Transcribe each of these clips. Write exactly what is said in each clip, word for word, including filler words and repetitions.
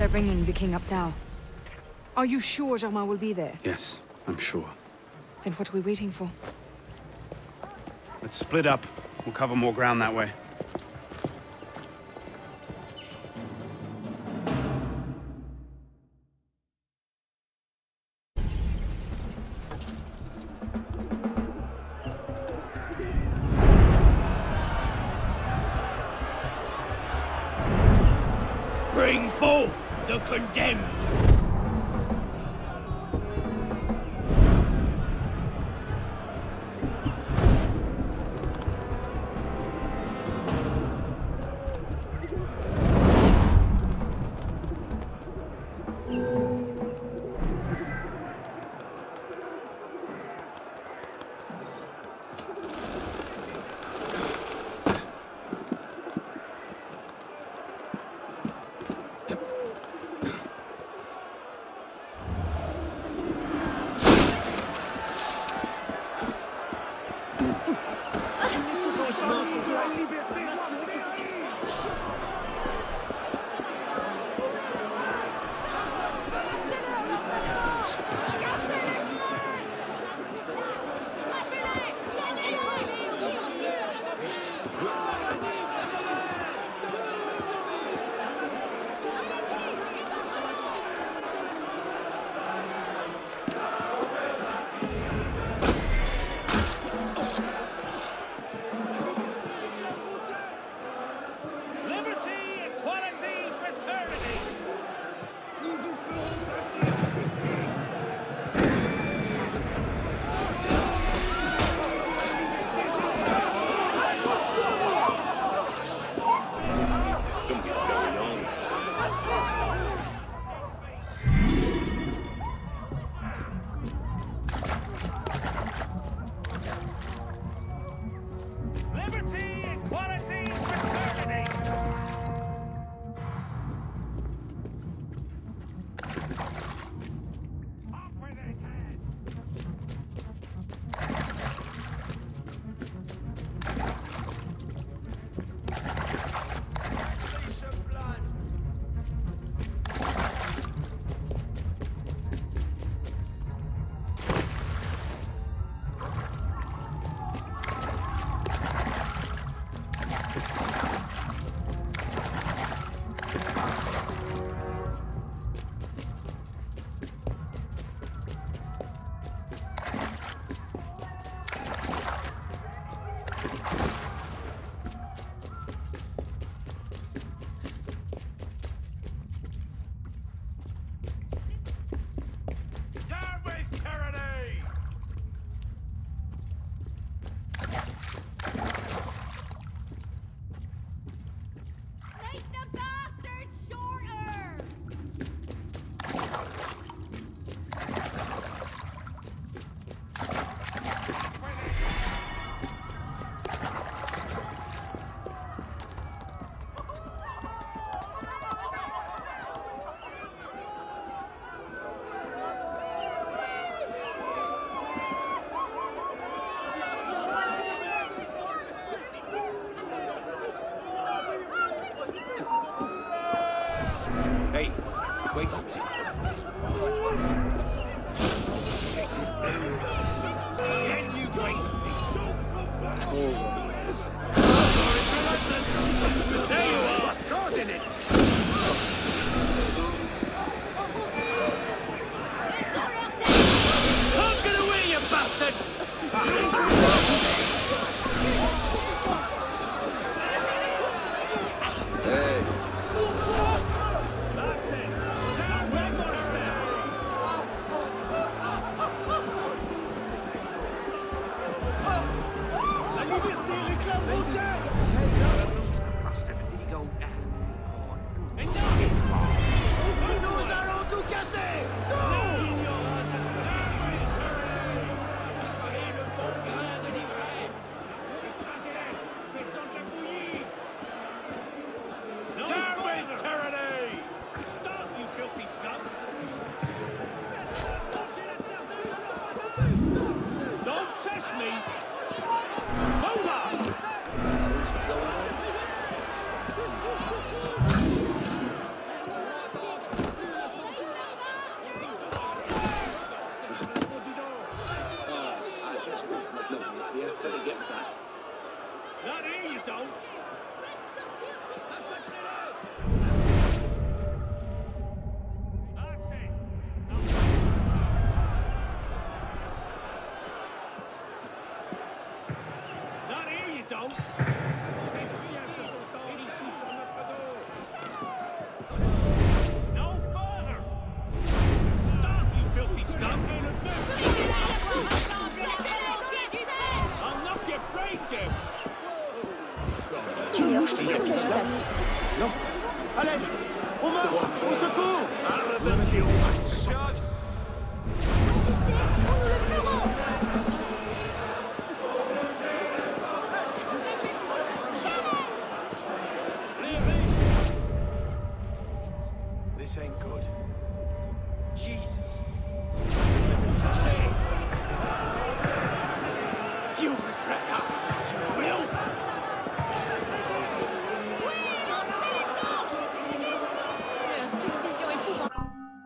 They're bringing the king up now. Are you sure Germain will be there? Yes, I'm sure. Then what are we waiting for? Let's split up. We'll cover more ground that way. Bring forth the condemned! Hey, wait. Can you wait? There you are, caught in it. Can't get away, you bastard! Hey. That's it. tête. Non. À l'aide. On meurt. Au secours. This ain't good. Jesus. You'll regret that. You will. Quelle vision épouvantable.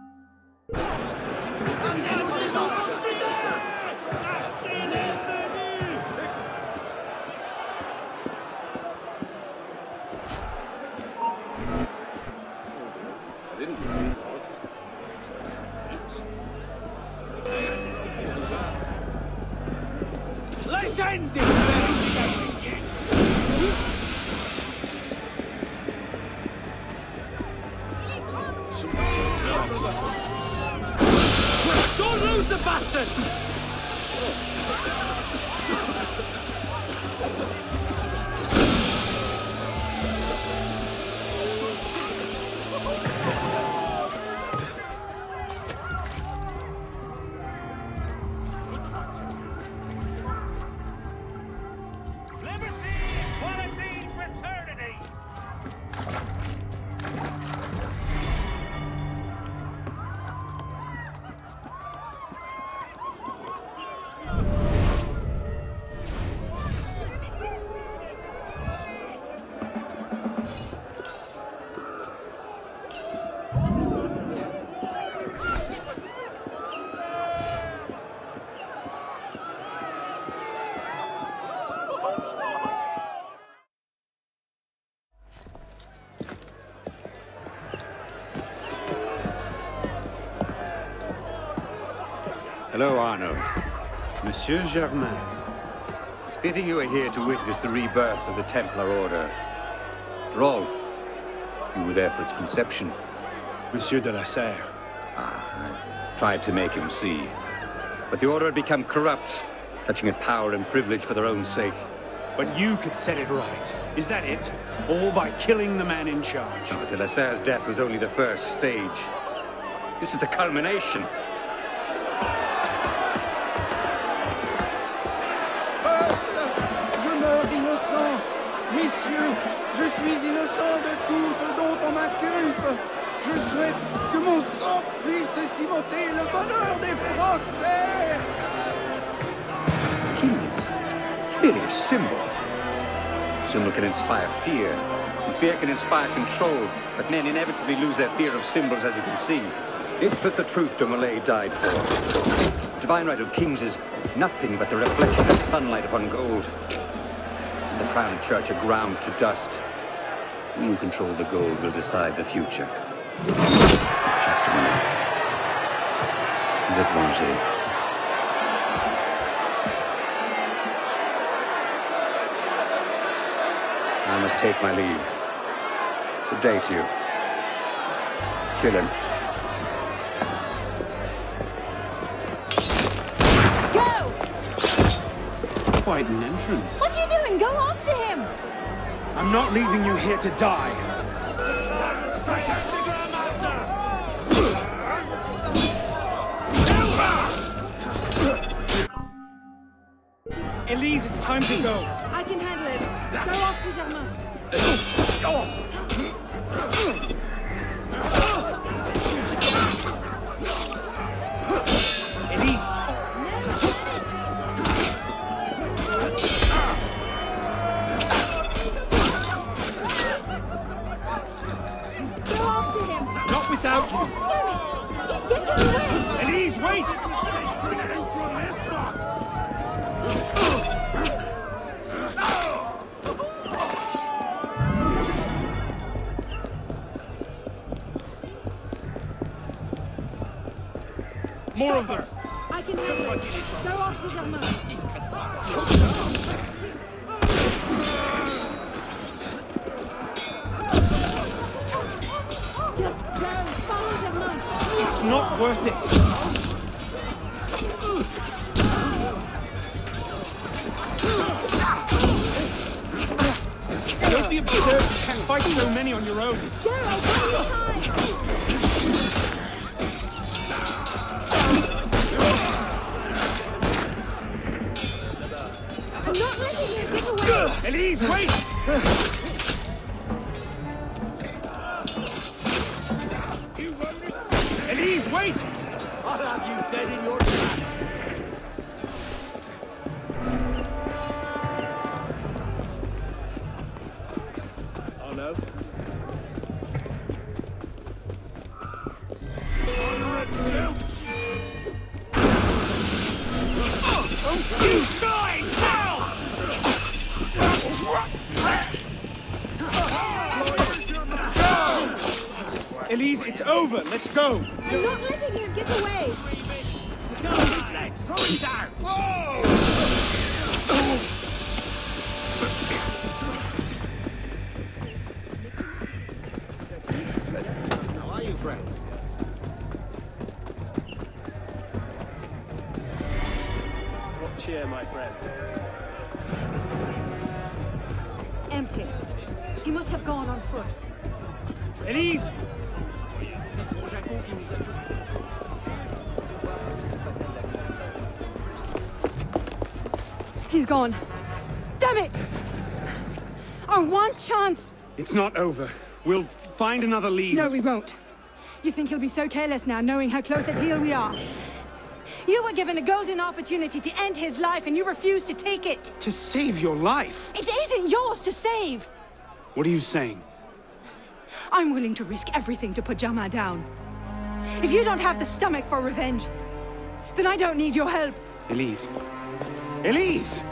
Don't lose the bastard! Liberty, equality, fraternity! Hello, Arno. Monsieur Germain. It's fitting you are here to witness the rebirth of the Templar Order. After all, you were there for its conception. Monsieur de la Serre. Ah, I tried to make him see. But the Order had become corrupt, clutching at power and privilege for their own sake. But you could set it right. Is that it? All by killing the man in charge. No, de la Serre's death was only the first stage. This is the culmination. Messieurs, je suis innocent de tout ce dont on m'inculpe. Je souhaite que mon sang puisse cimenter le bonheur des Français. Kings, really a symbol. Symbol can inspire fear, and fear can inspire control, but men inevitably lose their fear of symbols, as you can see. This was the truth Dumoulin died for. The divine right of kings is nothing but the reflection of sunlight upon gold. The crown and church are ground to dust. We who control the gold will decide the future. Jacques Dumoulin. Vous êtes vengé. I must take my leave. Good day to you. Kill him. Go! Quite an entrance. What are you doing? Go after him! I'm not leaving you here to die. Elise, it's time to go. I can handle it. Go after Germain. Elise! Go after him. Not without you. Damn it! He's getting away! Elise, wait! More of them! I can handle it. Go after Germain. Just go. Follow Germain. It's not worth it. Don't be absurd. You can't fight so many on your own. Gerald, take your time! I'm not letting you get away! Elise, wait! Elise, wait! I'll have you dead in your tracks. Oh no. You die now! Elise, it's over. Let's go. I'm not letting you get away! Go, his legs! Throw him down! How are you, friend? What cheer, my friend? Empty. He must have gone on foot. Elise! He's gone. Damn it! Our one chance! It's not over. We'll find another lead. No, we won't. You think he'll be so careless now, knowing how close at heel we are? You were given a golden opportunity to end his life, and you refused to take it. To save your life? It isn't yours to save. What are you saying? I'm willing to risk everything to put Jamal down. If you don't have the stomach for revenge, then I don't need your help. Elise. Elise!